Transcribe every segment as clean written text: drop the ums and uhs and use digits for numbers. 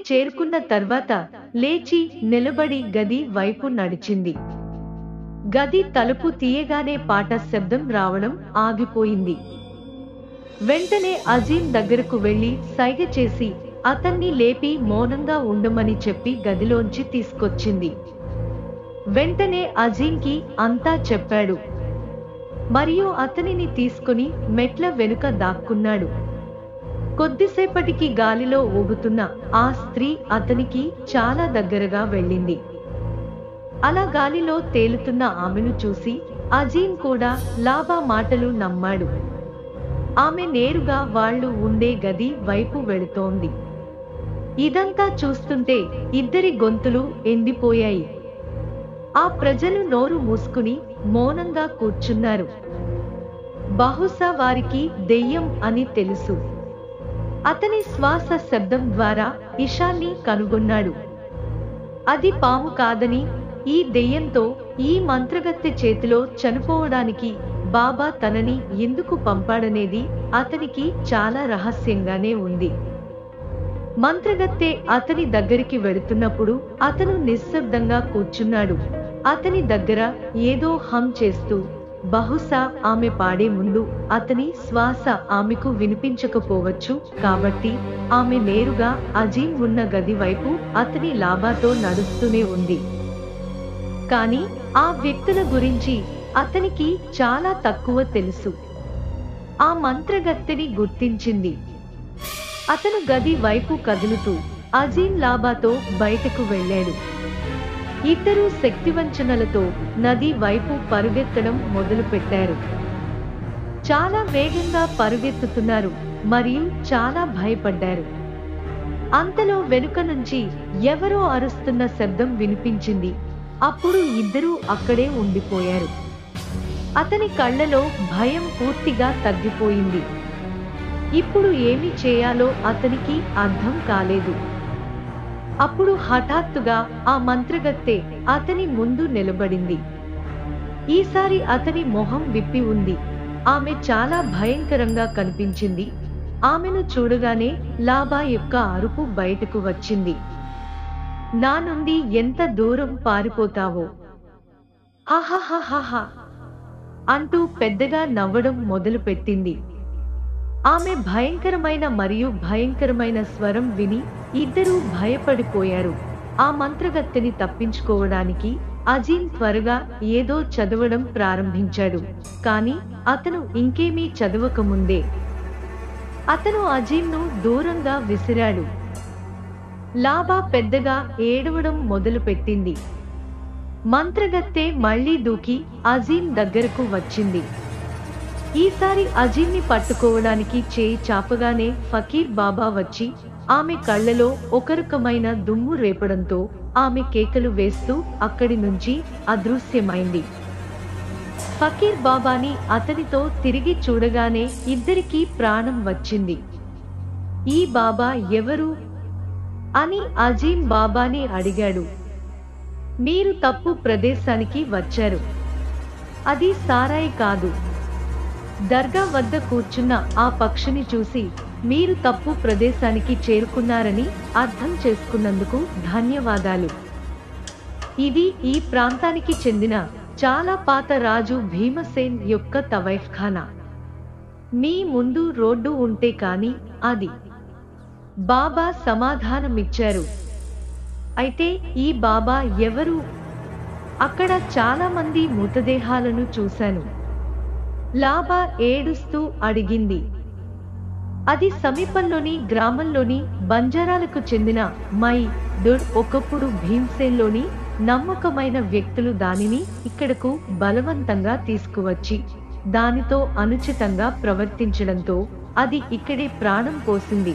చేరుకున్న తర్వాత లేచి నిలబడి గది వైపు నడిచింది. గది తలుపు తీయగానే పాట శబ్దం రావడం ఆగిపోయింది. వెంటనే అజీం దగ్గరకు వెళ్లి సైగ చేసి అతన్ని లేపి మౌనంగా ఉండమని చెప్పి గదిలోంచి తీసుకొచ్చింది. వెంటనే అజీంకి అంతా చెప్పాడు. మరియు అతనిని తీసుకుని మెట్ల వెనుక దాక్కున్నాడు. కొద్దిసేపటికి గాలిలో ఊగుతున్న ఆ స్త్రీ అతనికి చాలా దగ్గరగా వెళ్ళింది. అలా గాలిలో తేలుతున్న ఆమెను చూసి అజీం కూడా లాబా మాటలు నమ్మాడు. ఆమె నేరుగా వాళ్ళు ఉండే గది వైపు వెళుతోంది. ఇదంతా చూస్తుంటే ఇద్దరి గొంతులు ఎండిపోయాయి. ఆ ప్రజలు నోరు మూసుకుని మౌనంగా కూర్చున్నారు. బహుశా వారికి దెయ్యం అని తెలుసు. అతని శ్వాస శబ్దం ద్వారా ఇషాన్ని కనుగొన్నాడు. అది పాము కాదని, ఈ దెయ్యంతో ఈ మంత్రగత్తె చేతిలో చనిపోవడానికి బాబా తనని ఎందుకు పంపాడనేది అతనికి చాలా రహస్యంగానే ఉంది. మంత్రగత్తె అతని దగ్గరికి వెళుతున్నప్పుడు అతను నిశ్శబ్దంగా కూర్చున్నాడు. అతని దగ్గర ఏదో హమ్ చేస్తూ, బహుశా ఆమె పాడే ముందు అతని శ్వాస ఆమెకు వినిపించకపోవచ్చు. కాబట్టి ఆమె నేరుగా అజీం ఉన్న గది వైపు అతని లాబాతో నడుస్తూనే ఉంది. కానీ ఆ వ్యక్తుల గురించి అతనికి చాలా తక్కువ తెలుసు. ఆ మంత్రగత్తెని గుర్తించింది. అతను గది వైపు కదులుతూ అజీం లాబాతో బయటకు వెళ్ళాడు. ఇద్దరూ శక్తివంచనలతో నది వైపు పరుగెత్తడం మొదలుపెట్టారు. చాలా వేగంగా పరుగెత్తుతున్నారు మరియు చాలా భయపడ్డారు. అంతలో వెనుక నుంచి ఎవరో అరుస్తున్న శబ్దం వినిపించింది. అప్పుడు ఇద్దరూ అక్కడే ఉండిపోయారు. అతని కళ్ళలో భయం పూర్తిగా తగ్గిపోయింది. ఇప్పుడు ఏమి చేయాలో అతనికి అర్థం కాలేదు. అప్పుడు హఠాత్తుగా ఆ మంత్రగత్తె అతని ముందు నిలబడింది. ఈసారి అతని మొహం విప్పి ఉంది. ఆమె చాలా భయంకరంగా కనిపించింది. ఆమెను చూడగానే లాబా యొక్క అరుపు బయటకు వచ్చింది. నా నుండి ఎంత దూరం పారిపోతావో, హాహాహాహా అంటూ పెద్దగా నవ్వడం మొదలుపెట్టింది. ఆమె భయంకరమైన స్వరం విని ఇద్దరూ భయపడిపోయారు. ఆ మంత్రగత్తెని తప్పించుకోవడానికి అజీం త్వరగా ఏదో చదవడం ప్రారంభించాడు. కానీ అతను ఇంకేమీ చదవకముందే అతను అజీంను దూరంగా విసిరాడు. లాబా పెద్దగా ఏడవడం మొదలుపెట్టింది. మంత్రగత్తె మళ్లీ దూకి అజీం దగ్గరకు వచ్చింది. ఈసారి అజీంని పట్టుకోవడానికి చేయి చాపగానే ఫకీర్ బాబా వచ్చి ఆమె కళ్ళలో ఒక రకమైన దుమ్ము రేపడంతో ఆమె కేకలు వేస్తూ అక్కడి నుంచి అదృశ్యమైంది. ఫకీర్ బాబాని అతనితో తిరిగి చూడగానే ఇద్దరికీ ప్రాణం వచ్చింది. ఈ బాబా ఎవరు అని అజీం బాబాని అడిగాడు. మీరు తప్పు ప్రదేశానికి వచ్చారు. అది సారాయి కాదు. దర్గా వద్ద కూర్చున్న ఆ పక్షిని చూసి మీరు తప్పు ప్రదేశానికి చేరుకున్నారని అర్థం చేసుకున్నందుకు ధన్యవాదాలు. ఇది ఈ ప్రాంతానికి చెందిన చాలా పాత రాజు భీమసేన్ యొక్క తవైఫ్ఖానా. మీ ముందు రోడ్డు ఉంటే కానీ అది. బాబా సమాధానమిచ్చారు. అయితే ఈ బాబా ఎవరు? అక్కడ చాలా మంది మృతదేహాలను చూశాను. లాబా ఏడుస్తూ అడిగింది. అది సమీపంలోని గ్రామంలోని బంజారాలకు చెందిన మై దుడ్. ఒకప్పుడు భీమ్సేన్లోని నమ్మకమైన వ్యక్తులు దానిని ఇక్కడకు బలవంతంగా తీసుకువచ్చి దానితో అనుచితంగా ప్రవర్తించడంతో అది ఇక్కడే ప్రాణం పోసింది.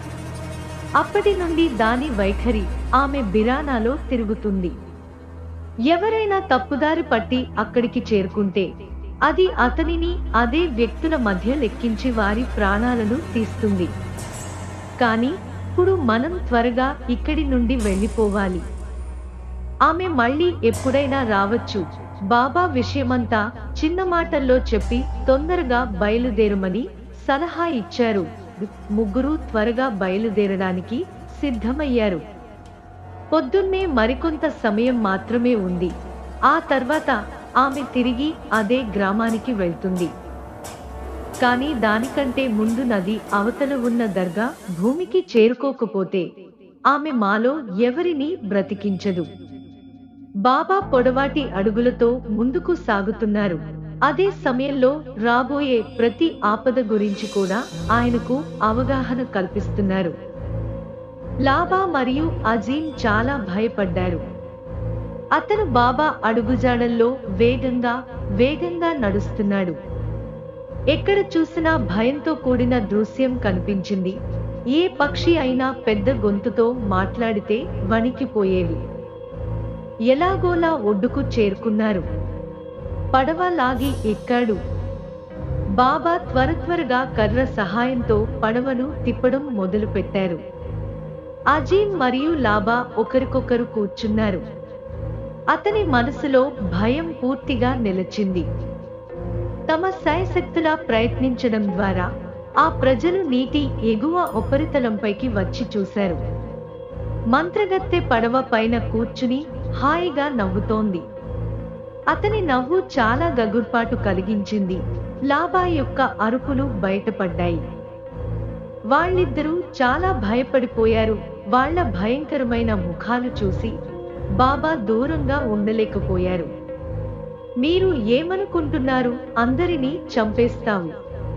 అప్పటి నుండి దాని వైఖరి ఆమె బిరానాలో తిరుగుతుంది. ఎవరైనా తప్పుదారి పట్టి అక్కడికి చేరుకుంటే అది అతనిని అదే వ్యక్తుల మధ్య లెక్కించి వారి ప్రాణాలను తీస్తుంది. కానీ ఇప్పుడు మనం త్వరగా ఇక్కడి నుండి వెళ్ళిపోవాలి. ఆమె మళ్ళీ ఎప్పుడైనా రావచ్చు. బాబా విషయమంతా చిన్న మాటల్లో చెప్పి తొందరగా బయలుదేరమని సలహా ఇచ్చారు. ముగ్గురు త్వరగా బయలుదేరడానికి సిద్ధమయ్యారు. పొద్దున్నే మరికొంత సమయం మాత్రమే ఉంది. ఆ తర్వాత ఆమె తిరిగి అదే గ్రామానికి వెళ్తుంది. కానీ దానికంటే ముందు నది అవతల ఉన్న దర్గా భూమికి చేరుకోకపోతే ఆమె మాలో ఎవరినీ బ్రతికించదు. బాబా పొడవాటి అడుగులతో ముందుకు సాగుతున్నారు. అదే సమయంలో రాబోయే ప్రతి ఆపద గురించి కూడా ఆయనకు అవగాహన కల్పిస్తున్నారు. లాబా మరియు అజీం చాలా భయపడ్డారు. అతను బాబా అడుగుజాడల్లో వేగంగా నడుస్తున్నాడు. ఎక్కడ చూసినా భయంతో కూడిన దృశ్యం కనిపించింది. ఏ పక్షి అయినా పెద్ద గొంతుతో మాట్లాడితే వణికిపోయేవి. ఎలాగోలా ఒడ్డుకు చేరుకున్నారు. పడవ లాగి ఎక్కాడు. బాబా త్వరగా కర్ర సహాయంతో పడవను తిప్పడం మొదలుపెట్టారు. అజీం మరియు లాబా ఒకరికొకరు కూర్చున్నారు. అతని మనసులో భయం పూర్తిగా నిలిచింది. తమ శాయశక్తులా ప్రయత్నించడం ద్వారా ఆ ప్రజలు నీటి ఎగువ ఉపరితలంపైకి వచ్చి చూశారు. మంత్రగత్తె పడవ పైన కూర్చుని హాయిగా నవ్వుతోంది. అతని నవ్వు చాలా గగుర్పాటు కలిగించింది. లాబా యొక్క అరుపులు బయటపడ్డాయి. వాళ్ళిద్దరూ చాలా భయపడిపోయారు. వాళ్ళ భయంకరమైన ముఖాలు చూసి బాబా దూరంగా ఉండలేకపోయారు. మీరు ఏమనుకుంటున్నారు? అందరినీ చంపేస్తావు.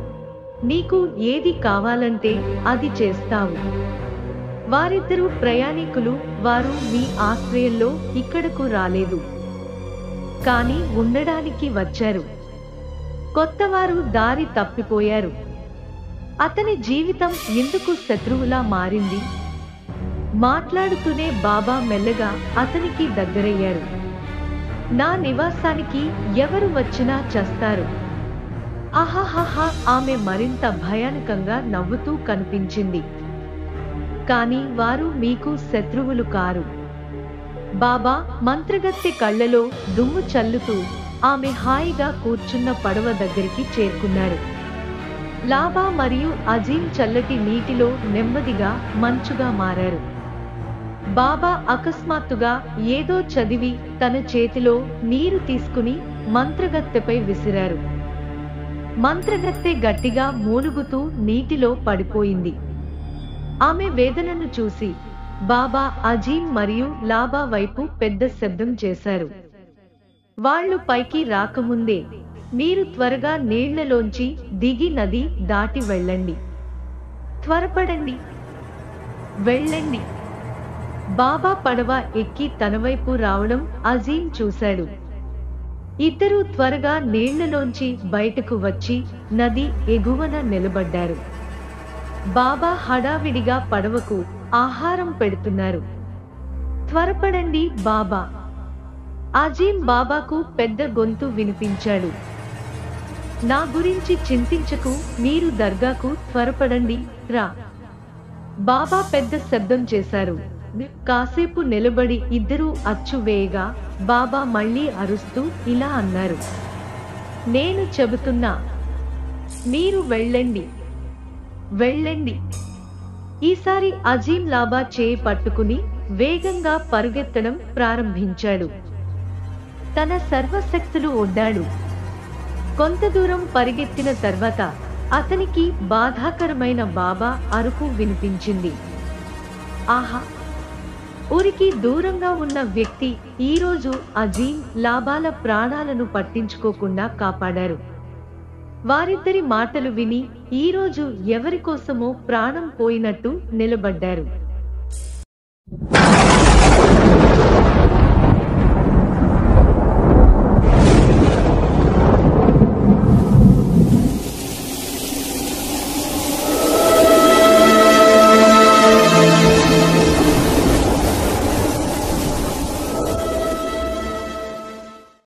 నీకు ఏది కావాలంటే అది చేస్తావు. వారిద్దరూ ప్రయాణికులు. వారు మీ ఆశ్రయంలో ఇక్కడకు రాలేదు, కానీ ఉండడానికి వచ్చారు. కొత్తవారు దారి తప్పిపోయారు. అతని జీవితం ఎందుకు శత్రువులా మారింది? మాట్లాడుతూనే బాబా మెల్లగా అతనికి దగ్గరయ్యారు. నా నివాసానికి ఎవరు వచ్చినా చస్తారు. ఆహాహాహా! ఆమె మరింత భయానకంగా నవ్వుతూ కనిపించింది. కానీ వారు మీకు శత్రువులు కారు. బాబా మంత్రగత్తె కళ్ళలో దుమ్ము చల్లుతూ ఆమె హాయిగా కూర్చున్న పడవ దగ్గరికి చేరుకున్నారు. లాబా మరియు అజీం చల్లటి నీటిలో నెమ్మదిగా మంచుగా మారారు. బాబా అకస్మాత్తుగా ఏదో చదివి తన చేతిలో నీరు తీసుకుని మంత్రగత్తెపై విసిరారు. మంత్రగత్తె గట్టిగా మూలుగుతూ నీటిలో పడిపోయింది. ఆమె వేదనను చూసి బాబా అజీం మరియు లాబా వైపు పెద్ద శబ్దం చేశారు. వాళ్ళు పైకి రాకముందే మీరు త్వరగా నీళ్లలోంచి దిగి నది దాటి వెళ్ళండి. త్వరపడండి, వెళ్ళండి. బాబా పడవ ఎక్కి తన వైపు రావడం అజీం చూశాడు. ఇద్దరూ త్వరగా నీళ్లలోంచి బయటకు వచ్చి నది ఎగువన నిలబడ్డారు. బాబా హడావిడిగా పడవకు ఆహారం పెడుతున్నారు. త్వరపడండి బాబా! అజీం బాబాకు పెద్ద గొంతు వినిపించాడు. నా గురించి చింతించకు, మీరు దర్గాకు త్వరపడండి, రా. బాబా పెద్ద శబ్దం చేశారు. కాసేపు నిలబడి ఇద్దరూ అచ్చు వేయగా బాబా మళ్ళీ అరుస్తూ ఇలా అన్నారు, నేను చెబుతున్నా, మీరు వెళ్ళండి, వెళ్ళండి. ఈసారి అజీం లాబా చేయి పట్టుకుని వేగంగా పరుగెత్తడం ప్రారంభించాడు. తన సర్వశక్తులు ఒడ్డాడు. కొంత దూరం పరిగెత్తిన తర్వాత అతనికి బాధాకరమైన బాబా అరుపు వినిపించింది. ఆహా! ఊరికి దూరంగా ఉన్న వ్యక్తి ఈరోజు అజీం లాబాల ప్రాణాలను పట్టించుకోకుండా కాపాడారు. వారిద్దరి మాటలు విని ఈరోజు ఎవరికోసమో ప్రాణం పోయినట్టు నిలబడ్డారు.